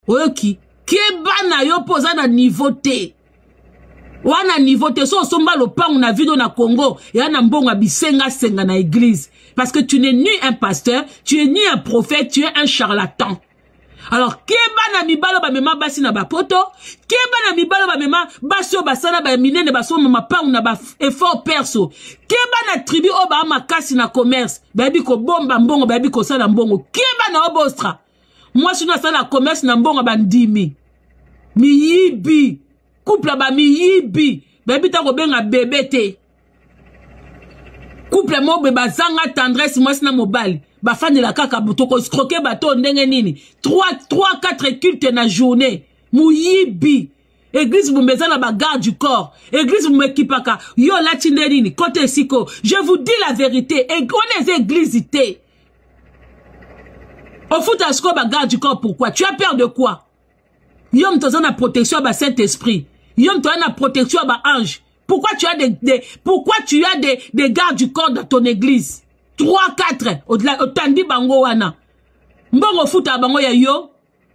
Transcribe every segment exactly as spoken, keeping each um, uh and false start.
Oyoki. Keba na yo posa na niveau te. Wana niveau te. So somba lo pa on a vu dans na Congo. Ya na mbonga bisenga senga na église. Parce que tu n'es ni un pasteur, tu es ni un prophète, tu es un charlatan. Alors, keba na mibalo ba mema basi na bapoto, keba na mibalo ba mema basio basana ba minene baso mama pa una ba effort perso. Keba na tribu o ba makasi na commerce, baby ko bomba mbongo baby ko sala mbongo. Keba na obostra. Moi je na sala commerce na mbongo bandimi. Mi yibi. Couple ba mi yibi. Baby ta ko benga bébé te. Couple mo be bazanga tendresse moi sina mobile. Ba fan de la kaka butoko scroquer bateau ndenge nini trois quatre cultes na journée muyibi église bumbeza na ba garde du corps église bumekipaka yo la tinde nini côté siko je vous dis la vérité et on est église té au foot à sco ba garde du corps pourquoi tu as peur de quoi yom toza na protection ba Saint-Esprit yom toza na protection ba ange pourquoi tu as des, des pourquoi tu as des des gardes du corps dans ton église trois quatre otandi bango wana mbongo futa bango ya yo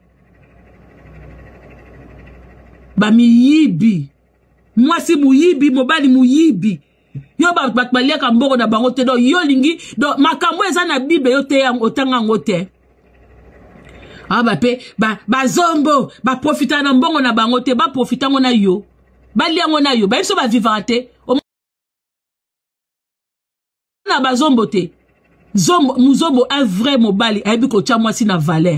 ba miyibi mwasi muyibi mobali muyibi yo ba bakbaliaka mbongo na bango te do yo lingi do makambo eza na bible yo te yango otanga ngo te ah ba pe ba ba zombo ba profita na mbongo na bango te ba profita ngo na yo ba liango na yo ba biso ba vivante na bazombo te zombo muzombo un vrai mobali ayebi ko tia mwasi na valeur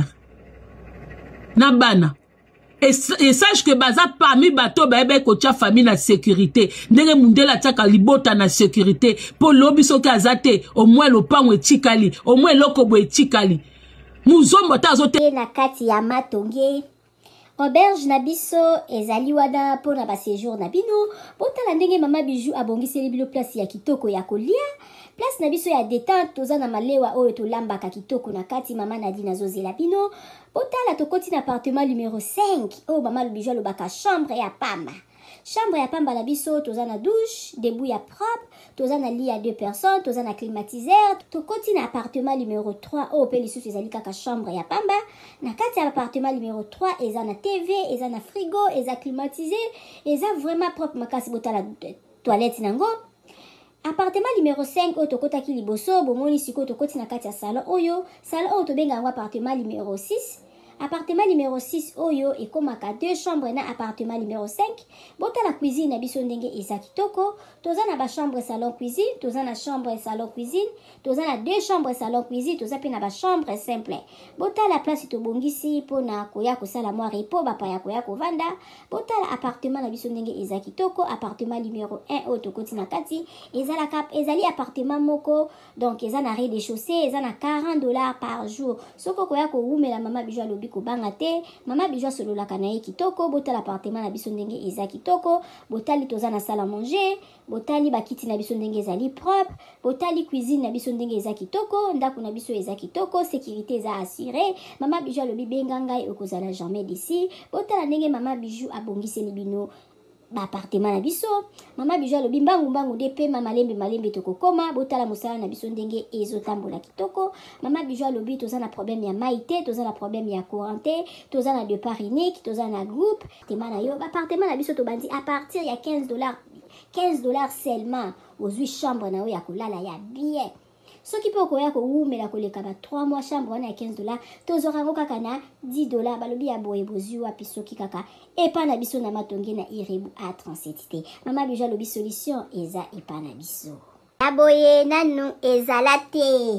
na bana et, et sache que baza parmi bato ba ebe ko tia famille na sécurité ndenge mundela tiaka libota na sécurité po lobi soki azate au moins lopango etikali au moins lokobo etikali muzombo ta azote na kati ya matonge auberge na biso ezali wana pona ba séjour na bino botala ndenge mama Bijou abongiseli bilo place ya kitoko ya kolia place na biso ya détente toza na malewa oyo tolambaka kitoko na kati mama Nadine azozela bino botala tokoti na appartement numéro cinq oyo mama Bijou alobaka chambre ya pamba chambre ya pamba na biso toza na douche debout ya propre toza na lit à deux personnes toza na climatiseur tokoti na appartement numéro trois oyo pe lisusu ezali kaka chambre ya pamba na kati ya appartement numéro trois eza na T V eza na frigo eza climatisé eza vraiment propre makasi botala toilette nango appartement numéro cinq oyo tokotaki liboso bomoni sikoyo tokoti na kati ya salon oyo salon oyo tobenga yango appartement numéro six appartement numéro six oyo ekomaka deux chambres na appartement numéro cinq botala cuisine na biso ndenge eza kitoko toza na ba chambre salon cuisine toza na chambre salon cuisine toza na deux chambres salon cuisine toza pe na ba chambre simple botala place tobongisi pona koya kosala mwa repo bapa ya koya kovanda botala appartement na biso ndenge eza kitoko appartement numéro un oyo tokoti na kati ezala kap ezali appartement moko donc eza na rez-de-chaussée eza na quarante dollars par jour soko koya ko wumela mama Bijou alobi ko banga te mama Bijou sololaka na ye kitoko botala appartement na biso ndenge eza kitoko botali toza na salle à manger botali bakiti na biso ndenge ezali propre botali cuisine na biso ndenge eza kitoko ndako na biso eza kitoko sécurité eza assurée mama Bijou alobi benga ngai okozala jamais d'ici botala ndenge mama Bijou abongiseli bino ba appartement na biso mama Bijou alobi mbangu mbangu de pe mama malembe malembe tokokoma botala mosala na biso ndenge ezotambola kitoko mama Bijou alobi toza na problème ya maïté toza na problème ya courant toza na départ unique toza na groupe tema na yo ba appartement na biso tobandi à partir ya quinze dollars quinze dollars seulement ozwi chambre na yo ya kolala ya bien soki pe okoya kowumela koleka ba trois mois chambre wana ya quinze dollars tozora ngo kaka na dix dollars balobi ya boye bozwi wapi soki kaka epa na biso na matonge na Irebu A trente-sept te mama Bijou alobi solution eza epa na biso ya boye nanu ezala te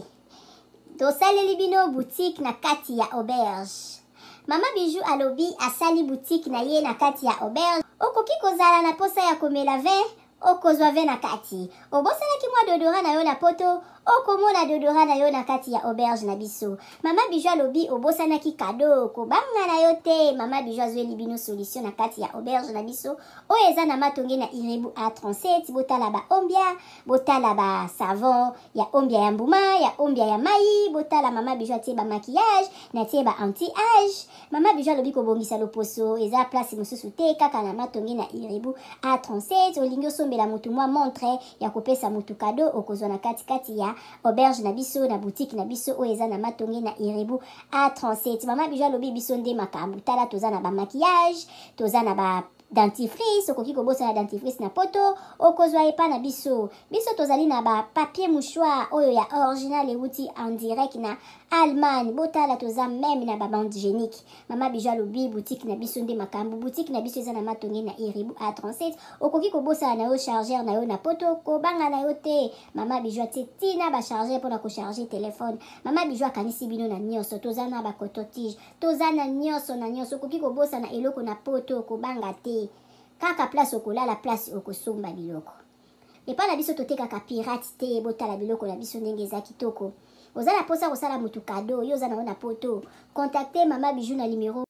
tosaleli bino boutique na kati ya auberge mama Bijou alobi asali boutique na ye na kati ya auberge okoki kozala na posa ya komela vin okozwa vin na kati obosalaki mwa dodora na yo na poto okomona dodora na yo na kati ya auberge na biso mama Bijou alobi obosanaki kado kobanga na yo te mama Bijou azweli bino solution na kati ya auberge na biso oyo eza na matonge na Irebu A trente-sept botala ba ombia botala ba savon ya ombia ya mbuma ya ombia ya mai botala mama Bijou atie ba maquillage na tie ba anti âge mama Bijou alobi kobongisa loposo eza place mosusu te kaka na matonge na Irebu A trente-sept olingi osombela mutu mwa montre ya kopesa mutu kado okozwa na kati kati ya auberge na biso na boutique na biso oyo eza na matonge na Irebu A trente-sept. Mama Bijou alobi biso nde makambo tala toza na ba maquillage, toza na ba dentifrice, okoki kobosa na dentifrice na poto, okozwa epa na biso. Biso tozali na ba papier mouchoir oyo ya original euti en direct na Allemagne. Botala toza même na ba bande hygiénique. Mama Bijou alobi boutique na biso nde makambo. Boutique na biso eza na matonge na Irebu A trente-sept. Okoki kobosa na yo chargeur na yo na poto, kobanga na yo te. Mama Bijou ati tina ba chargeur pona ko charger téléphone. Mama Bijou akanisi bino na nyonso. Toza na ba coton-tige. Toza na nyonso na nyonso. Okoki kobosa na eloko na poto, kobanga te. Kaka place okolala place okosomba biloko. Epa na biso totekaka pirate te, botala biloko na biso ndenge eza kitoko. Ozala posa kosala mutu kado, yo ozana na poto. Contactez Mama Bijou na numéro